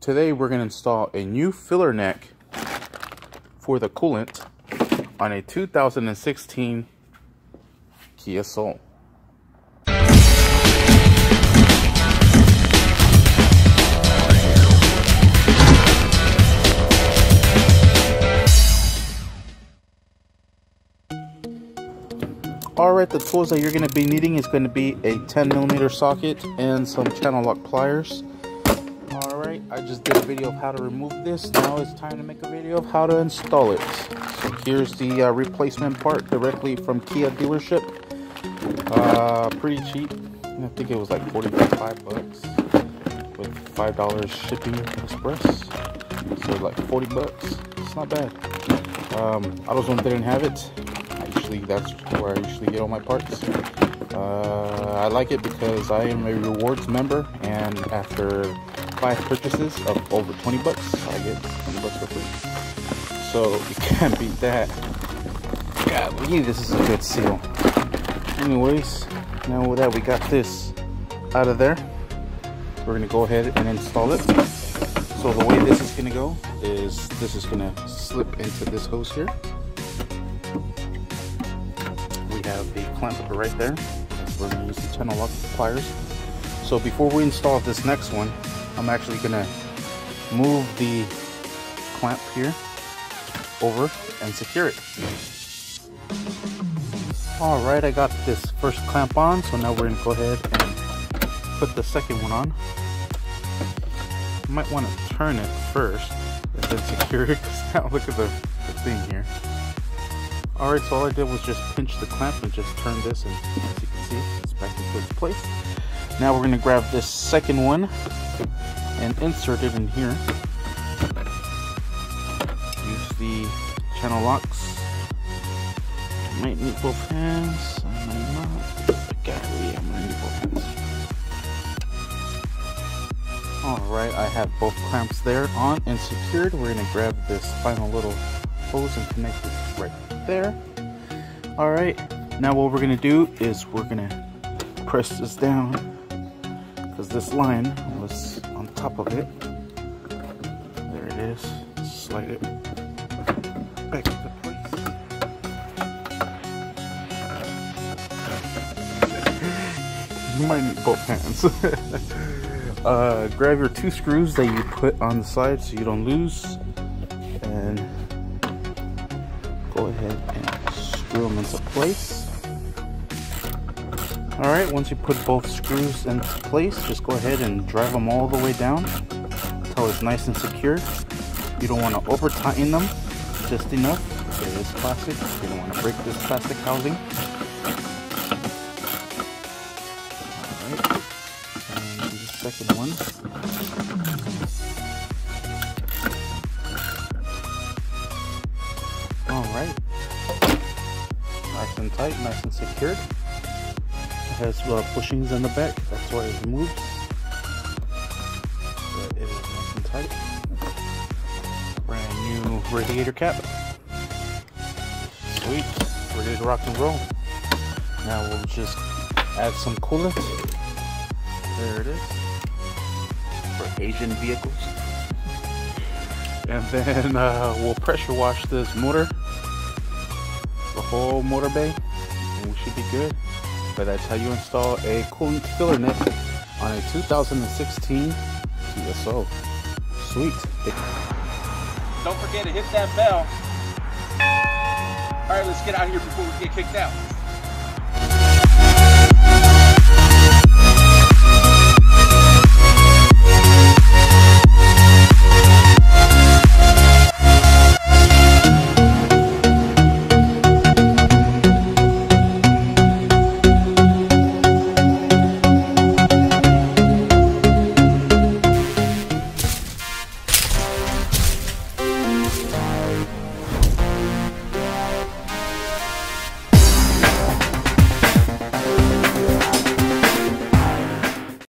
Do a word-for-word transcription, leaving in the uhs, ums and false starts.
today we're going to install a new filler neck for the coolant on a two thousand sixteen Kia Soul. Alright, the tools that you're going to be needing is going to be a ten millimeter socket and some channel lock pliers. Alright, I just did a video of how to remove this. Now it's time to make a video of how to install it. So here's the uh, replacement part directly from Kia dealership. Uh, pretty cheap. I think it was like forty-five bucks with five dollars shipping express. So like forty bucks. It's not bad. Um, AutoZone didn't have it. Usually that's where I usually get all my parts. Uh, I like it because I am a rewards member, and after five purchases of over twenty bucks, I get twenty bucks for free. So you can't beat that. Golly, this is a good seal. Anyways, now with that we got this out of there, we're gonna go ahead and install it. So the way this is gonna go is this is gonna slip into this hose here. We have the clamp right there. We're going to use the channel lock pliers. So before we install this next one, I'm actually going to move the clamp here over and secure it. Alright, I got this first clamp on, so now we're going to go ahead and put the second one on. You might want to turn it first and then secure it, because now look at the, the thing here. Alright, so all I did was just pinch the clamp and just turn this, and as you can see, it's back into its place. Now we're going to grab this second one and insert it in here. Use the channel locks. I might need both hands, I might not. But golly, I'm going to need both hands. Alright, I have both clamps there on and secured. We're going to grab this final little hose and connect it right there. Alright, now what we're gonna do is we're gonna press this down, because this line was on top of it. There it is. Slide it back into place. You might need both hands. uh, grab your two screws that you put on the side so you don't lose, and go ahead and screw them into place. Alright, once you put both screws into place, just go ahead and drive them all the way down until it's nice and secure. You don't want to over tighten them, just enough. It is plastic, you don't want to break this plastic housing. Alright, and the second one. Alright, nice and tight, nice and secured. It has uh, bushings in the back, that's why it moves. But it is nice and tight. Brand new radiator cap. Sweet, ready to rock and roll. Now we'll just add some coolant. There it is. For Asian vehicles. And then uh, we'll pressure wash this motor, the whole motor bay, and we should be good. But that's how you install a coolant filler neck on a two thousand sixteen Kia Soul. Sweet. Don't forget to hit that bell. All right, let's get out of here before we get kicked out.